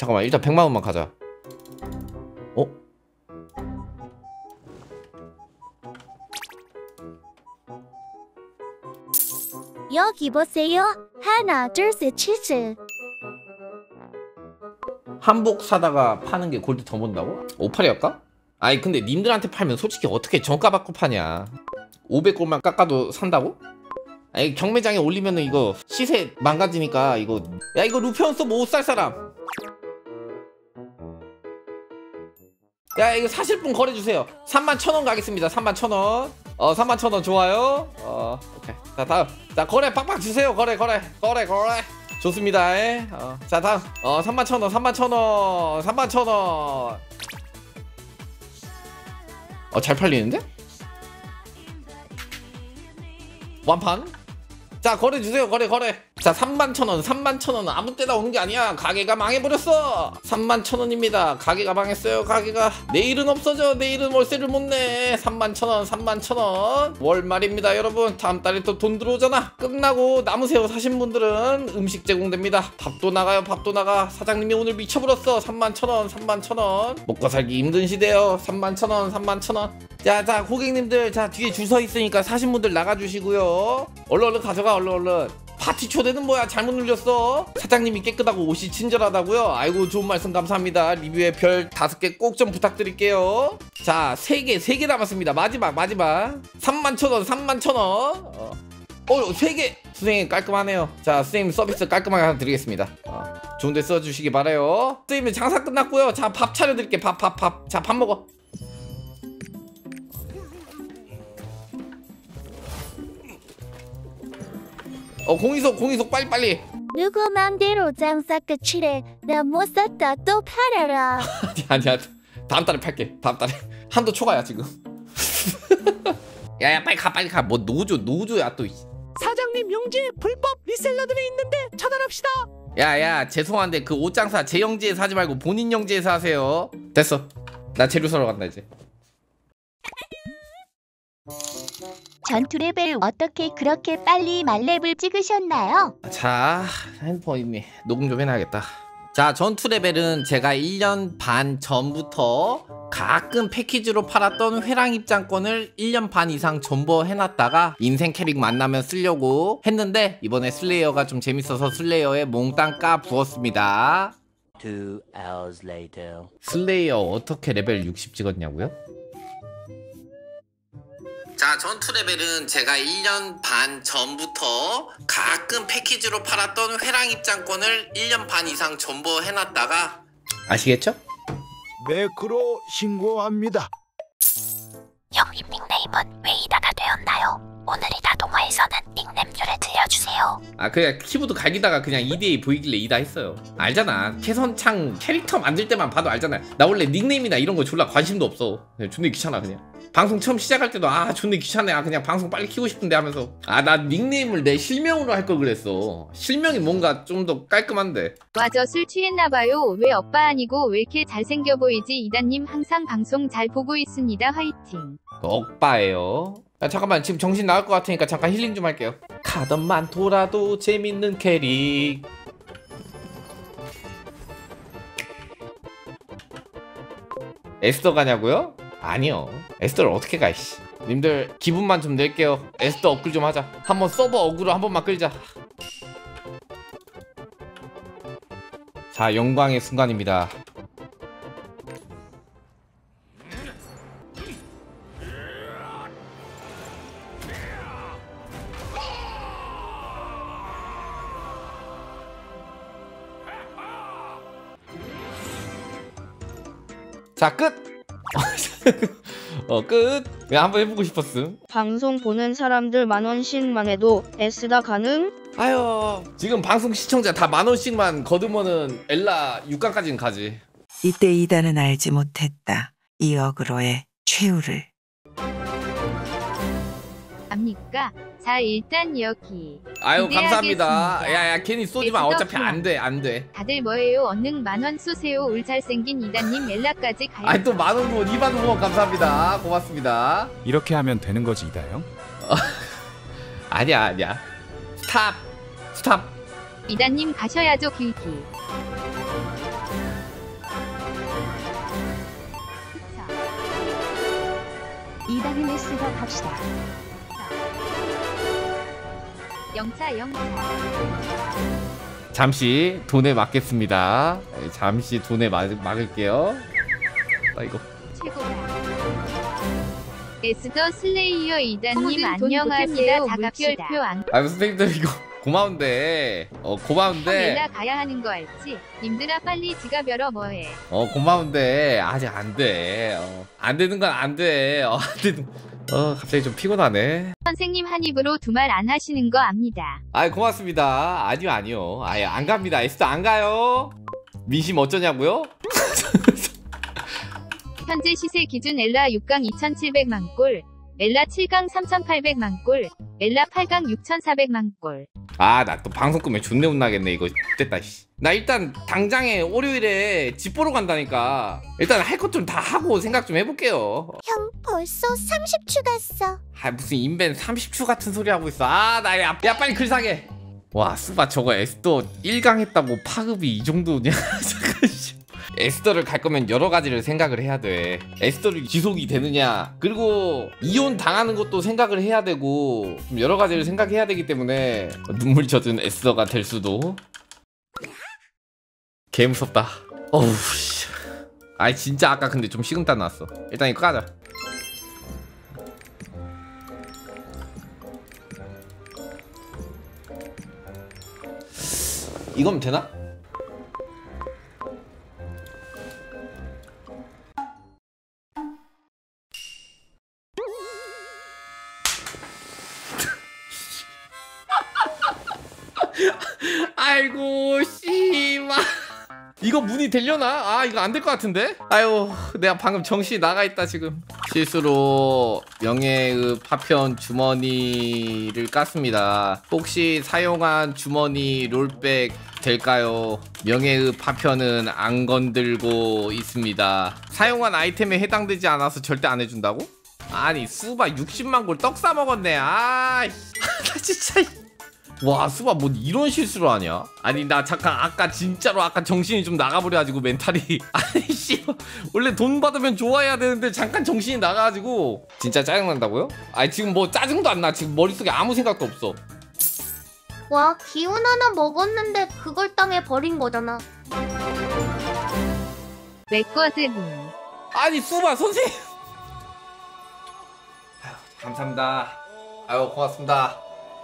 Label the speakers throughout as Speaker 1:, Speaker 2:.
Speaker 1: 잠깐만 일단 100만원만 가자. 어?
Speaker 2: 여기 보세요. 하나 둘셋 치즈.
Speaker 1: 한복 사다가 파는 게 골드 더 본다고? 58이었까? 아니 근데 님들한테 팔면 솔직히 어떻게 정가 받고 파냐. 500골만 깎아도 산다고? 아니 경매장에 올리면은 이거 시세 망가지니까 이거. 야 이거 루페온서 못 살 사람. 야 이거 사실 분 거래주세요. 31,000원 가겠습니다. 31,000원. 31,000원 좋아요. 오케이. 자 다음. 자 거래 빡빡 주세요. 거래 좋습니다. 자 다음. 31,000원 31,000원 31,000원. 잘 팔리는데? 완판? 자 거래 주세요. 거래. 자 31,000원 31,000원 아무 때나 오는 게 아니야. 가게가 망해버렸어. 31,000원입니다. 가게가 망했어요. 가게가 내일은 없어져. 내일은 월세를 못내. 31,000원 31,000원 월말입니다 여러분. 다음 달에 또 돈 들어오잖아. 끝나고 남으세요 사신 분들은 음식 제공됩니다. 밥도 나가요. 밥도 나가. 사장님이 오늘 미쳐버렸어. 31,000원 31,000원 먹고 살기 힘든 시대요. 31,000원 31,000원. 자 고객님들 자 뒤에 줄 서 있으니까 사신 분들 나가주시고요. 얼른 가져가. 얼른. 파티 초대는 뭐야. 잘못 눌렸어. 사장님이 깨끗하고 옷이 친절하다고요? 아이고 좋은 말씀 감사합니다. 리뷰에 별 5개 꼭 좀 부탁드릴게요. 자 3개 남았습니다. 마지막 31,000원 31,000원 3개. 선생님 깔끔하네요. 자 선생님 서비스 깔끔하게 하나 드리겠습니다. 좋은데 써주시기 바라요. 선생님 장사 끝났고요. 자 밥 차려드릴게. 밥. 자 밥 먹어. 공이속 빨리.
Speaker 2: 누구 맘대로 장사 끝이래. 나 못 샀다. 또 팔아라.
Speaker 1: 아니야 다음 달에 팔게. 다음 달에 한도 초과야 지금. 야야 빨리 가. 뭐 노조야 또.
Speaker 3: 사장님 용지에 불법 리셀러들이 있는데 처단합시다.
Speaker 1: 야야 죄송한데 그 옷장사 제 영지에 사지 말고 본인 영지에서 하세요. 됐어. 나 재료 사러 간다 이제.
Speaker 2: 전투 레벨 어떻게 그렇게 빨리 만렙을 찍으셨나요?
Speaker 1: 자 핸드폰 있니? 녹음 좀 해놔야겠다. 자 전투 레벨은 제가 1년 반 전부터 가끔 패키지로 팔았던 회랑 입장권을 1년 반 이상 존버해놨다가 인생 캐릭 만나면 쓰려고 했는데 이번에 슬레이어가 좀 재밌어서 슬레이어에 몽땅 까 부었습니다.
Speaker 4: 2 hours later.
Speaker 1: 슬레이어 어떻게 레벨 60 찍었냐고요? 자 전투 레벨은 제가 1년 반 전부터 가끔 패키지로 팔았던 회랑 입장권을 1년 반 이상 존버해놨다가 아시겠죠?
Speaker 5: 매크로 신고합니다.
Speaker 2: 형님 닉네임은 왜 이다가 되었나요? 오늘이다 동화에서는 닉네임표를 들려주세요.
Speaker 1: 그냥 키보드 갈기다가 그냥 2대2 보이길래 이다 했어요. 알잖아. 캐선창 캐릭터 만들 때만 봐도 알잖아. 나 원래 닉네임이나 이런 거 졸라 관심도 없어. 그냥 존나 귀찮아 그냥. 방송 처음 시작할 때도 존나 귀찮네. 그냥 방송 빨리 키고 싶은데 하면서 나 닉네임을 내 실명으로 할 걸 그랬어. 실명이 뭔가 좀 더 깔끔한데.
Speaker 6: 와 저 술 취했나봐요. 왜 오빠 아니고 왜 이렇게 잘생겨 보이지? 이다님 항상 방송 잘 보고 있습니다. 화이팅.
Speaker 1: 억바예요. 잠깐만 지금 정신 나갈 것 같으니까 잠깐 힐링 좀 할게요. 가던만 돌아도 재밌는 캐릭. 에스더 가냐고요? 아니요. 에스더를 어떻게 가 이씨. 님들 기분만 좀 낼게요. 에스더 업글 좀 하자. 한번 서버 어그로 한 번만 끌자. 자 영광의 순간입니다. 자 끝! 끝! 그냥 한번 해보고 싶었음.
Speaker 7: 방송 보는 사람들 10,000원씩만 해도 에스다 가능?
Speaker 1: 아유 지금 방송 시청자 다 10,000원씩만 거두면은 엘라 6강까지는 가지.
Speaker 8: 이때 이단은 알지 못했다. 이 어그로의 최후를.
Speaker 6: 압니까? 자 일단 여기
Speaker 1: 아유
Speaker 6: 기대하겠습니다.
Speaker 1: 감사합니다. 야야 괜히 쏘지마. 어차피 안돼.
Speaker 6: 다들 뭐예요? 얼른 10,000원 쏘세요. 울 잘생긴 이다님 엘라까지 가요.
Speaker 1: 아니 또 10,000원 후원 2만 후원 감사합니다. 고맙습니다.
Speaker 9: 이렇게 하면 되는 거지 이다영?
Speaker 1: 아니야. 스탑.
Speaker 6: 이다님 가셔야죠. 길기. 2단을 S로 갑시다. 영차.
Speaker 1: 잠시 돈에 맞겠습니다. 잠시 돈에 막을게요. 아이고.
Speaker 6: 최고다. 에스더 슬레이어 2단님 안녕하세요. 물결표 안.
Speaker 1: 아유 선생님들 이거 고마운데 고마운데
Speaker 6: 멜라 가야 하는 거 알지? 님들아 빨리 지갑 열어 뭐해.
Speaker 1: 고마운데 아직 안돼. 안 되는 건 안돼. 안 되는. 갑자기 좀 피곤하네.
Speaker 6: 선생님 한 입으로 두 말 안 하시는 거 압니다.
Speaker 1: 아이 고맙습니다. 아니요. 아예 안 갑니다. 에스더 안 가요. 민심 어쩌냐고요?
Speaker 6: 현재 시세 기준 엘라 6강 2,700만 골, 엘라 7강 3,800만 골, 엘라 8강 6,400만 골.
Speaker 1: 나 또 방송 끄면 존내 혼나겠네 이거. 됐다 씨. 나 일단 당장에 월요일에 집 보러 간다니까. 일단 할 것 좀 다 하고 생각 좀 해볼게요.
Speaker 2: 형 벌써 30추 갔어.
Speaker 1: 무슨 인벤 30추 같은 소리 하고 있어. 야 빨리 글 사게. 와 수바 저거 에스더 1강 했다고 파급이 이 정도냐. 잠깐 씨. 에스더를 갈 거면 여러 가지를 생각을 해야 돼. 에스더를 지속이 되느냐, 그리고 이혼 당하는 것도 생각을 해야 되고, 좀 여러 가지를 생각해야 되기 때문에 눈물 젖은 에스더가 될 수도. 개 무섭다. 어우 씨. 아이 진짜 아까 근데 좀 식은땀 났어. 일단 이거 까자. 이거면 되나? 아이고 씨발 이거 문이 되려나? 이거 안 될 것 같은데? 아유 내가 방금 정신이 나가있다 지금. 실수로 명예의 파편 주머니를 깠습니다. 혹시 사용한 주머니 롤백 될까요? 명예의 파편은 안 건들고 있습니다. 사용한 아이템에 해당되지 않아서 절대 안 해준다고? 아니 수바 60만 골 떡 싸먹었네. 나 진짜. 와 수바 뭐 이런 실수를 하냐? 아니 나 잠깐 아까 진짜로 정신이 좀 나가버려가지고 멘탈이. 아니 씨 원래 돈 받으면 좋아해야 되는데 잠깐 정신이 나가가지고 진짜 짜증난다고요? 아니 지금 뭐 짜증도 안 나. 지금 머릿속에 아무 생각도 없어.
Speaker 2: 와, 기운 하나 먹었는데 그걸 땅에 버린 거잖아.
Speaker 6: 레코드.
Speaker 1: 아니 수바 선생님. 아유, 감사합니다. 아유 고맙습니다.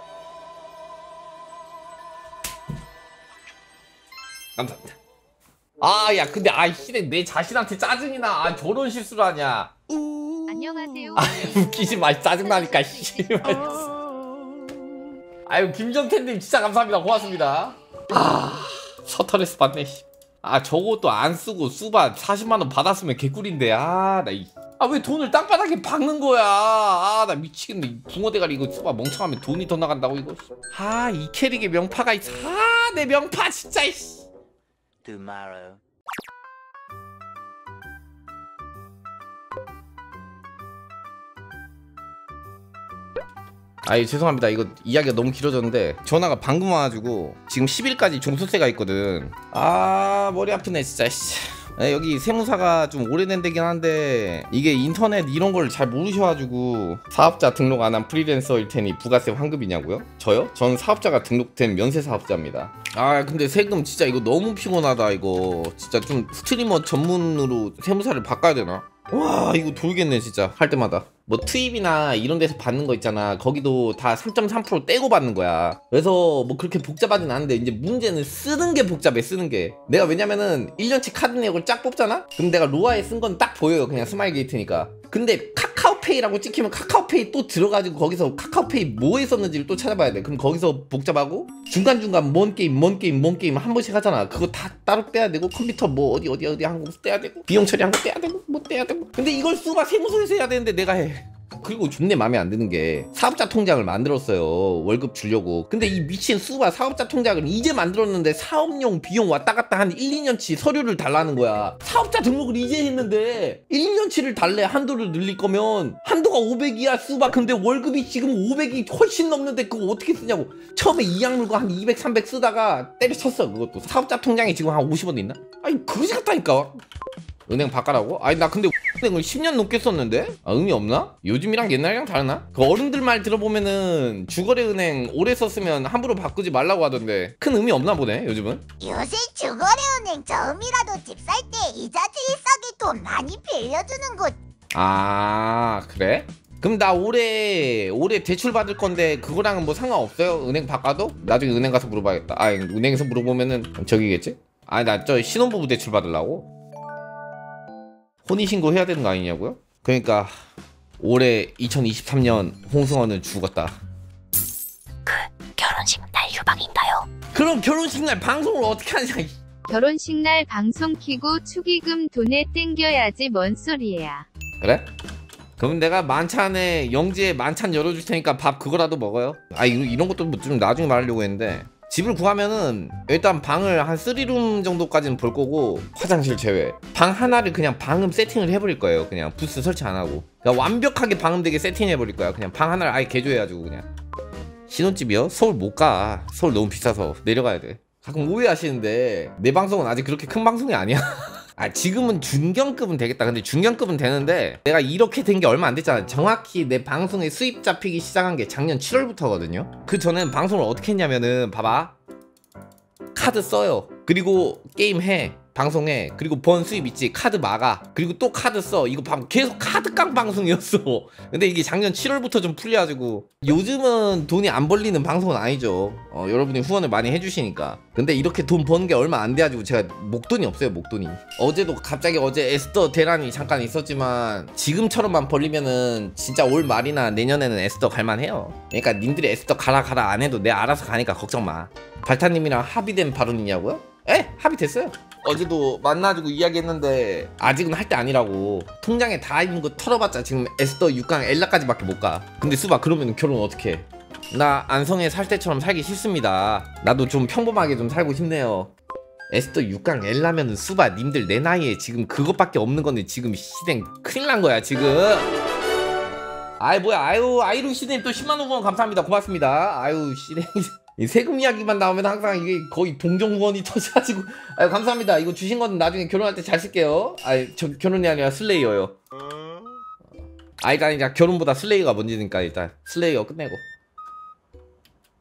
Speaker 1: 감사합니다. 야 근데 씨네 내 자신한테 짜증이 나. 저런 실수를 하냐.
Speaker 6: 안녕하세요.
Speaker 1: 웃기지 마. 짜증나니까 씨발. 아유 김정태님 진짜 감사합니다. 고맙습니다. 서터레스 받네. 저것도 안 쓰고 수바 40만원 받았으면 개꿀인데. 왜 돈을 땅바닥에 박는 거야. 나 미치겠네. 붕어 대가리 이거 수바 멍청하면 돈이 더 나간다고 이거. 이 캐릭의 명파가 있어. 내 명파 진짜.
Speaker 4: Tomorrow.
Speaker 1: 죄송합니다. 이거 이야기가 너무 길어졌는데 전화가 방금 와가지고 지금 10일까지 종소세가 있거든. 머리 아프네 진짜. 여기 세무사가 좀 오래된 데긴 한데 이게 인터넷 이런 걸 잘 모르셔가지고 사업자 등록 안 한 프리랜서일 테니 부가세 환급이냐고요? 저요? 전 사업자가 등록된 면세 사업자입니다. 근데 세금 진짜 이거 너무 피곤하다. 이거 진짜 좀 스트리머 전문으로 세무사를 바꿔야 되나? 와 이거 돌겠네 진짜 할 때마다. 뭐 투입이나 이런 데서 받는 거 있잖아. 거기도 다 3.3% 떼고 받는 거야. 그래서 뭐 그렇게 복잡하진 않은데 이제 문제는 쓰는 게 복잡해. 쓰는 게 내가 왜냐면은 1년치 카드 내역을 쫙 뽑잖아? 그럼 내가 로아에 쓴 건 딱 보여요. 그냥 스마일 게이트니까. 근데 카카오페이라고 찍히면 카카오페이 또 들어가지고 거기서 카카오페이 뭐에 썼는지를 또 찾아봐야 돼. 그럼 거기서 복잡하고 중간중간 뭔 게임 한 번씩 하잖아. 그거 다 따로 떼야 되고 컴퓨터 뭐 어디 한 거 떼야 되고 비용 처리한 거 떼야 되고 뭐 떼야 되고. 근데 이걸 수바 세무서에서 해야 되는데 내가 해. 그리고 존내 맘에 안 드는 게 사업자 통장을 만들었어요. 월급 주려고. 근데 이 미친 수바 사업자 통장을 이제 만들었는데 사업용 비용 왔다 갔다 한 1, 2년치 서류를 달라는 거야. 사업자 등록을 이제 했는데 1, 2년치를 달래. 한도를 늘릴 거면 한도가 500이야 수바. 근데 월급이 지금 500이 훨씬 넘는데 그거 어떻게 쓰냐고. 처음에 이약 물고 한 200, 300 쓰다가 때려쳤어. 그것도 사업자 통장에 지금 한 50원 있나? 아니 그지 같다니까. 은행 바꿔라고? 아니 나 근데 은행을 10년 넘게 썼는데? 아 의미 없나? 요즘이랑 옛날이랑 다르나? 그 어른들 말 들어보면은 주거래 은행 오래 썼으면 함부로 바꾸지 말라고 하던데 큰 의미 없나 보네 요즘은?
Speaker 2: 요새 주거래은행 처음이라도 집 살 때 이자 제일 싸게 돈 많이 빌려주는 곳.
Speaker 1: 아 그래? 그럼 나 올해 대출 받을 건데 그거랑은 뭐 상관없어요? 은행 바꿔도? 나중에 은행 가서 물어봐야겠다. 아 은행에서 물어보면은 저기겠지? 아니 나 저 신혼부부 대출 받으려고? 혼인신고 해야 되는 거 아니냐고요? 그러니까 올해 2023년 홍승원은 죽었다.
Speaker 2: 결혼식 날 휴방인가요?
Speaker 1: 그럼 결혼식 날 방송을 어떻게 하냐?
Speaker 6: 결혼식 날 방송 키고 축의금 돈에 땡겨야지 뭔 소리야.
Speaker 1: 그래? 그럼 내가 만찬에 영지에 만찬 열어줄 테니까 밥 그거라도 먹어요. 아 이런 것도 뭐 좀 나중에 말하려고 했는데 집을 구하면은 일단 방을 한 3룸 정도까지는 볼 거고 화장실 제외 방 하나를 그냥 방음 세팅을 해버릴 거예요. 그냥 부스 설치 안 하고 그러니까 완벽하게 방음되게 세팅해버릴 거야. 그냥 방 하나를 아예 개조해가지고 그냥. 신혼집이요? 서울 못 가. 서울 너무 비싸서 내려가야 돼. 가끔 오해하시는데 내 방송은 아직 그렇게 큰 방송이 아니야. 아 지금은 중견급은 되겠다. 근데 중견급은 되는데 내가 이렇게 된 게 얼마 안 됐잖아. 정확히 내 방송에 수입 잡히기 시작한 게 작년 7월부터거든요. 그 전엔 방송을 어떻게 했냐면은 봐봐 카드 써요. 그리고 게임 해. 방송해. 그리고 번 수입 있지. 카드 막아. 그리고 또 카드 써. 이거 계속 카드깡 방송이었어. 근데 이게 작년 7월부터 좀 풀려가지고 요즘은 돈이 안 벌리는 방송은 아니죠. 여러분이 후원을 많이 해주시니까. 근데 이렇게 돈 버는 게 얼마 안 돼가지고 제가 목돈이 없어요. 목돈이. 어제도 갑자기 어제 에스더 대란이 잠깐 있었지만 지금처럼만 벌리면은 진짜 올 말이나 내년에는 에스더 갈만해요. 그러니까 님들이 에스더 가라 안 해도 내가 알아서 가니까 걱정 마. 발타님이랑 합의된 발언이냐고요? 에? 합의됐어요. 어제도 만나가지고 이야기했는데 아직은 할 때 아니라고. 통장에 다 있는 거 털어봤자 지금 에스더 6강 엘라까지 밖에 못가. 근데 수바 그러면 결혼 어떻게 해? 나 안성에 살 때처럼 살기 싫습니다. 나도 좀 평범하게 좀 살고 싶네요. 에스더 6강 엘라면은 수바 님들 내 나이에 지금 그것밖에 없는 건데 지금 시댕 큰일 난 거야 지금. 아이 뭐야 아이루 시댕 또 10만원 후원 감사합니다. 고맙습니다. 아유 시댕 이 세금 이야기만 나오면 항상 이게 거의 동정 후원이 터져가지고. 아유 감사합니다. 이거 주신 건 나중에 결혼할 때 잘 쓸게요. 아이 저 결혼이 아니라 슬레이어요. 아 일단 결혼보다 슬레이어가 먼저니까 일단 슬레이어 끝내고.